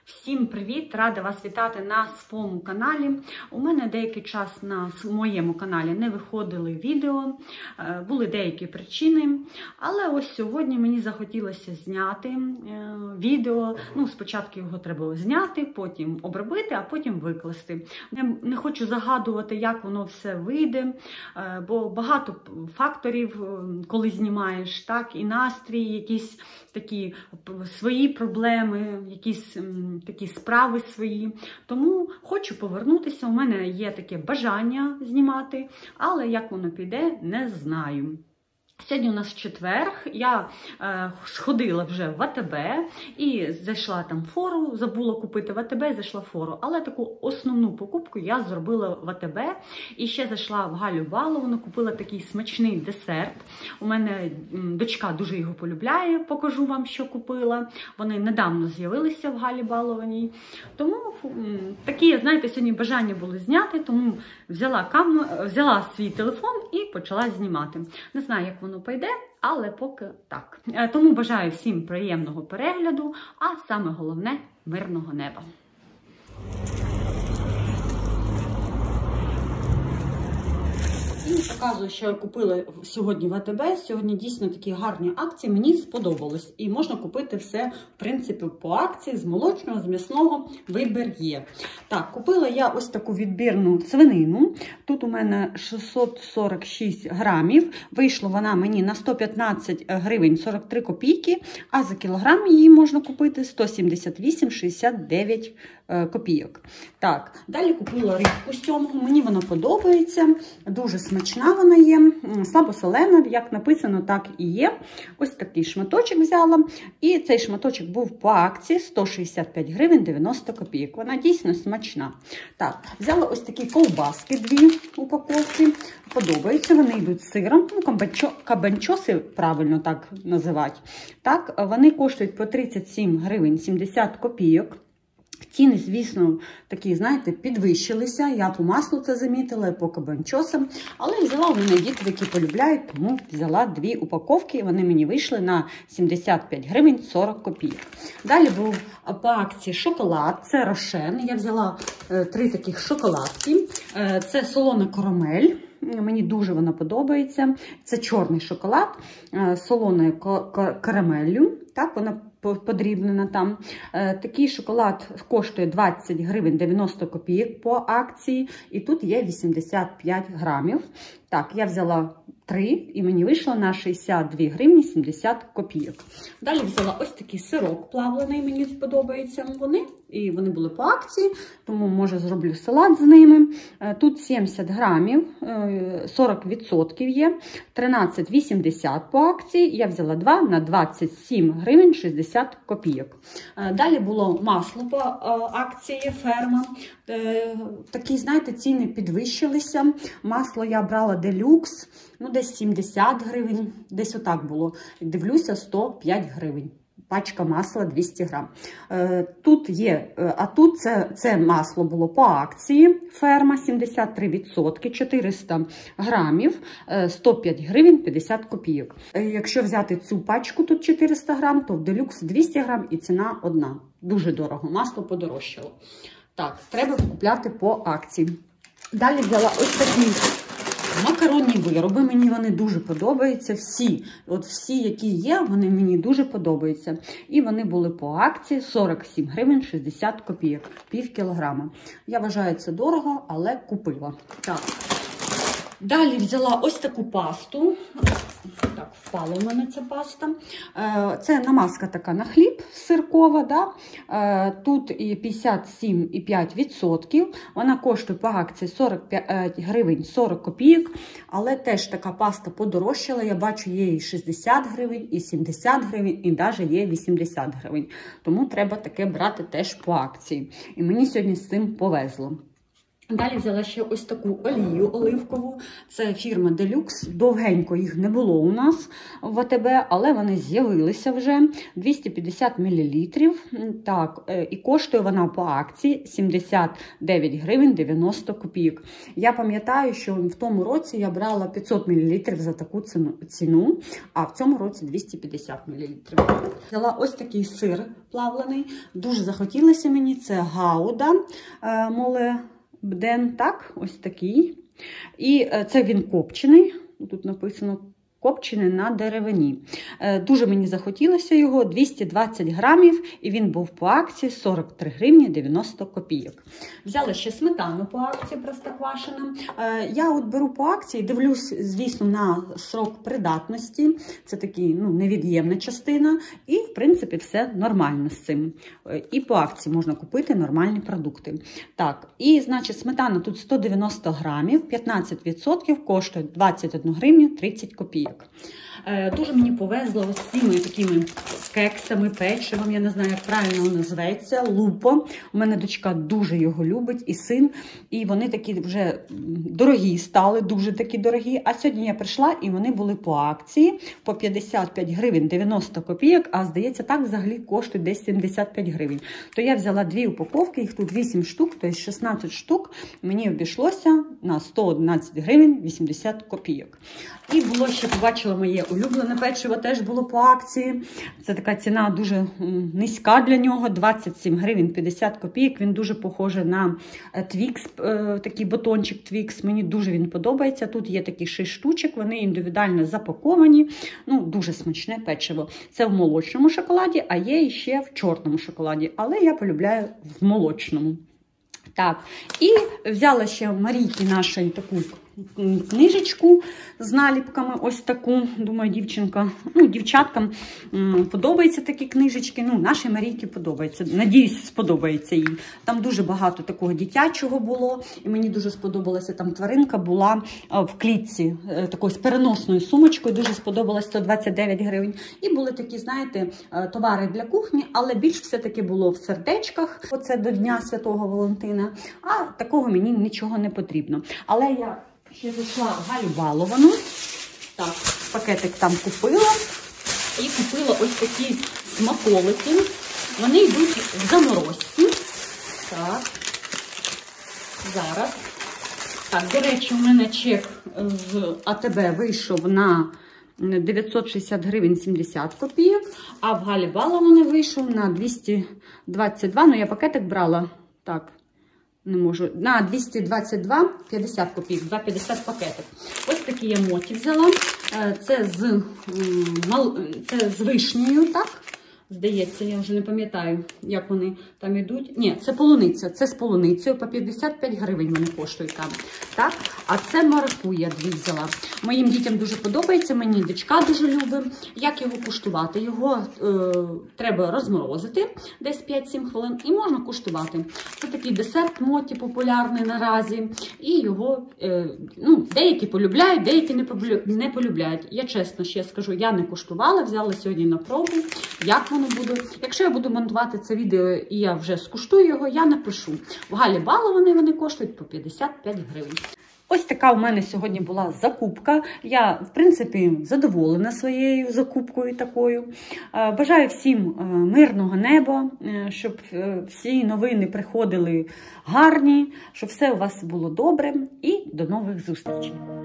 Всім привіт! Рада вас вітати на своєму каналі. У мене деякий час на моєму каналі не виходили відео, були деякі причини. Але ось сьогодні мені захотілося зняти відео. Спочатку його треба зняти, потім обробити, а потім викласти. Не хочу загадувати, як воно все вийде, бо багато факторів, коли знімаєш, так, і настрій, якісь такі свої проблеми, якісь такі справи свої. Тому хочу повернутися. У мене є таке бажання знімати, але як воно піде, не знаю. Сьогодні у нас четвер, я сходила вже в АТБ і зайшла там в фору, забула купити в АТБ, зайшла в фору. Але таку основну покупку я зробила в АТБ і ще зайшла в Галю Баловану, купила такий смачний десерт. У мене дочка дуже його полюбляє, покажу вам, що купила. Вони недавно з'явилися в Галі Балованій. Тому такі, знаєте, сьогодні бажання було зняти, тому взяла свій телефон і почала знімати. Не знаю, як воно пойде, але поки так. Тому бажаю всім приємного перегляду, а саме головне – мирного неба. І показую, що я купила сьогодні в АТБ. Сьогодні дійсно такі гарні акції, мені сподобалось. І можна купити все, в принципі, по акції, з молочного, з м'ясного, вибір є. Так, купила я ось таку відбірну свинину. Тут у мене 646 грамів. Вийшла вона мені на 115 гривень 43 копійки, а за кілограм її можна купити 178,69 копійок. Так, далі купила рибку з сьомого. Мені вона подобається. Дуже смачна вона є, слабосолена, як написано, так і є. Ось такий шматочок взяла. І цей шматочок був по акції 165 гривень 90 копійок. Вона дійсно смачна. Так, взяла ось такі ковбаски, дві упаковки. Подобаються, вони йдуть з сиром. Кабанчоси, правильно так називати. Так, вони коштують по 37 гривень 70 копійок. Ціни, звісно, такі, знаєте, підвищилися. Я по маслу це замітила, по кабанчосам. Але взяла у мене діти, які полюбляють, тому взяла дві упаковки. Вони мені вийшли на 75 гривень 40 копійок. Далі був по акції шоколад. Це Рошен. Я взяла 3 таких шоколадки. Це солона карамель. Мені дуже вона подобається. Це чорний шоколад з солоною карамеллю. Так, вона подрібнена там. Такий шоколад коштує 20 гривень 90 копійок по акції. І тут є 85 грамів. Так, я взяла 3 і мені вийшло на 62 гривні 70 копійок. Далі взяла ось такий сирок плавлений, мені подобаються вони. І вони були по акції, тому, може, зроблю салат з ними. Тут 70 грамів, 40% є, 13,80 по акції. Я взяла 2 на 27 гривень 60 копійок. Далі було масло по акції Ферма. Такі, знаєте, ціни підвищилися. Масло я брала делюкс, десь 70 гривень, десь отак було. Дивлюся, 105 гривень. Пачка масла 200 грам. Тут є, а тут це масло було по акції Ферма 73%, 400 грамів, 105 гривень 50 копійок. Якщо взяти цю пачку, тут 400 грам, то в делюкс 200 грам і ціна одна. Дуже дорого, масло подорожчало. Так, треба купляти по акції. Далі взяла ось такі макаронні вироби, мені вони дуже подобаються, всі, які є, вони мені дуже подобаються. І вони були по акції 47 гривень 60 копійок, пів кілограма. Я вважаю, це дорого, але купила. Так. Далі взяла ось таку пасту. Так, впала в мене ця паста. Це намазка така на хліб сиркова. Да? Тут 57,5%. Вона коштує по акції 45 гривень 40 копійок. Але теж така паста подорожчала. Я бачу, є і 60 гривень, і 70 гривень, і навіть є 80 гривень. Тому треба таке брати теж по акції. І мені сьогодні з цим повезло. Далі взяла ще ось таку олію оливкову. Це фірма Deluxe. Довгенько їх не було у нас в АТБ, але вони з'явилися вже. 250 мл. Так, і коштує вона по акції 79 гривень 90 копійок. Я пам'ятаю, що в тому році я брала 500 мл за таку ціну, а в цьому році 250 мл. Взяла ось такий сир плавлений. Дуже захотілося мені. Це Гауда Молебден, так, ось такий. І це він копчений, тут написано копчений на деревині. Дуже мені захотілося його, 220 грамів, і він був по акції 43 гривні 90 копійок. Взяла ще сметану по акції простоквашина. Я от беру по акції, дивлюсь, звісно, на срок придатності. Це такий, невід'ємна частина. І, в принципі, все нормально з цим. І по акції можна купити нормальні продукти. Так, і, значить, сметана тут 190 грамів, 15% коштує 21 гривню 30 копійок. Дуже мені повезло з цими такими кексами, печивом, я не знаю, як правильно називається, лупо. У мене дочка дуже його любить, і син. І вони такі вже дорогі стали, дуже такі дорогі. А сьогодні я прийшла, і вони були по акції по 55 гривень 90 копійок, а здається, так взагалі коштує десь 75 гривень. То я взяла 2 упаковки, їх тут 8 штук, тобто 16 штук. Мені обійшлося на 111 гривень 80 копійок. І було ще, побачила моє улюблене печиво, теж було по акції. Це така ціна дуже низька для нього, 27 гривень 50 копійок. Він дуже похожий на Твікс, такий батончик Твікс. Мені дуже він подобається. Тут є такі 6 штучок, вони індивідуально запаковані. Дуже смачне печиво. Це в молочному шоколаді, а є ще в чорному шоколаді. Але я полюбляю в молочному. Так, і взяла ще Марійки нашої таку книжечку з наліпками, ось таку. Думаю, дівчаткам подобаються такі книжечки. Нашій Марійці подобається. Надіюсь, сподобається їй. Там дуже багато такого дитячого було. І мені дуже сподобалася, там тваринка була в клітці, такою з переносною сумочкою. Дуже сподобалась, 129 гривень. І були такі, знаєте, товари для кухні, але більш все-таки було в сердечках. Оце до Дня Святого Валентина. А такого мені нічого не потрібно. Але я ще зайшла в Галю Баловану. Так, пакетик там купила. І купила ось такі смаколики. Вони йдуть в заморозці. Так. Зараз. Так, до речі, у мене чек з АТБ вийшов на 960 гривень 70 копійок. А в Галі Баловані вийшов на 222. Я пакетик брала. Так. Не можу. На 222 50 копійок, 2,50 пакетик. Ось такі я моті взяла. Це з вишнею, так? Здається, я вже не пам'ятаю, як вони там йдуть. Ні, це полуниця. Це з полуницею. По 55 гривень вони коштують там. Так? А це маракуя 2 взяла. Моїм дітям дуже подобається, мені дочка дуже любить. Як його куштувати? Його треба розморозити десь 5-7 хвилин і можна куштувати. Це такий десерт моті популярний наразі. І його деякі полюбляють, деякі не полюбляють. Я чесно ще скажу, я не куштувала, взяла сьогодні на пробу. Як воно буде? Якщо я буду монтувати це відео і я вже скуштую його, я напишу. В Галі Баловані вони коштують по 55 гривень. Ось така у мене сьогодні була закупка. Я, в принципі, задоволена своєю закупкою такою. Бажаю всім мирного неба, щоб всі новини приходили гарні, щоб все у вас було добре. І до нових зустрічей!